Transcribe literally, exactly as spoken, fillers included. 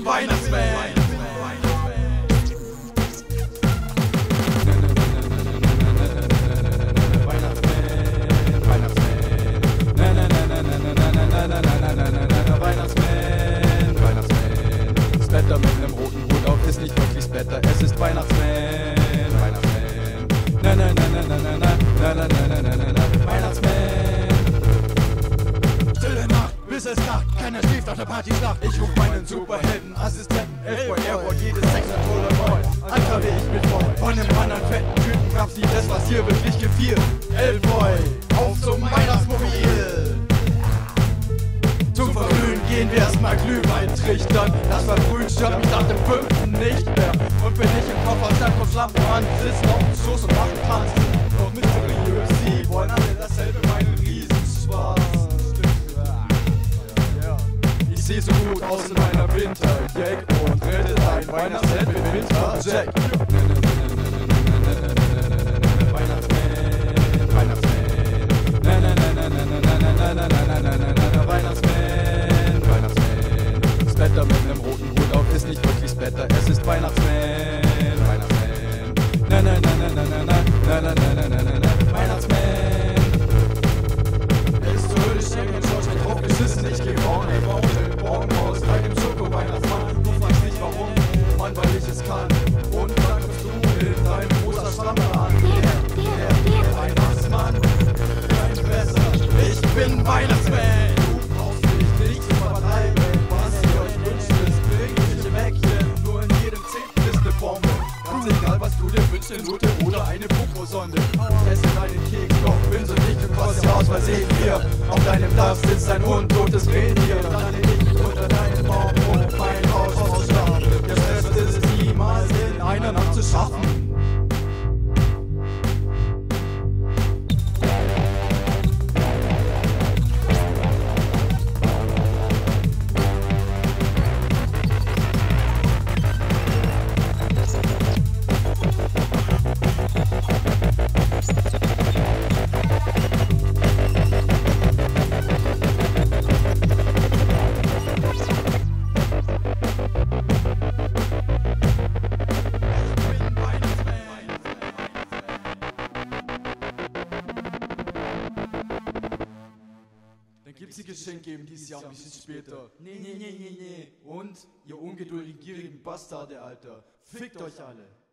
Weihnachtsman. Weihnachtsman, Weihnachtsman. Splatter mit nem roten Hut auf ist nicht wirklich Splatter, es ist Weihnachtsman, Weihnachtsman. Na na na na na na na na na na na na Weihnachtsman. Stille Nacht, bis es Nacht, keiner schläft auf der Partyschlacht. Ich ruf meinen Superhelden, Assistenten, Elfboy, Airboy, jedes Sechser Polaroid. Alter, wie ich mit voll. Von dem anderen fetten Typen gab's nicht das, was hier wirklich gefiel. Elfboy, auf zum Weihnachtsmobil. Zum Verglühen gehen wir erstmal Glühwein trichtern. Das Verbrühen stört mich nach dem fünften nicht mehr. Und bin ich im Koffer, dann kommt Lampen an, sitzen auf dem Schoß und machen Tanz. Doch mysteriös, sie wollen alle dasselbe, meinen Riesenspaß. Ich seh so gut aus in meiner Winterjack und rette dein Weihnachtshemd mit Winterjack. Weihnachtsman, Weihnachtsman, na na na na na na na na na na na na Weihnachtsman, Weihnachtsman. Splatter mit nem roten Hut auf ist nicht wirklich Splatter, es ist Weihnachtsman, Weihnachtsman. Na na na na na na na na na na na na Weihnachtsman. Er ist zur Hölle streng und schaut mich drauf geschissen, ich geh morgen, ey, morgen, morgen aus, bei dem Schoko-Weihnachtsmann. Du fragst nicht warum, Mann, weil ich es kann. Und dann kommst du in deinem rosa Schlampe an. Der, der, der Weihnachtsmann, kein besser, ich bin Weihnachtsman. Du brauchst mich nicht zu vertreiben, was ihr euch wünscht, ist irgendwelche Mäckchen. Nur in jedem Zehnten ist ne Bombe. Ganz egal, was du dir wünschst, eine Note oder eine Poposonde. Ich esse deinen Keks, doch bin so dick und kost ja aus Versehen hier. Auf deinem Dach sitzt ein untotes Rentier. Dann lande ich mich unter deinen Baum und mein Haus ausschlafen. Der Stress ist es niemals in einer Nacht zu schaffen. Dann gibt's die Geschenke geben dieses Jahr ein bisschen später. Nee, nee, nee, nee, nee. Und ihr ungeduldigen, gierigen Bastarde, Alter. Fickt euch alle.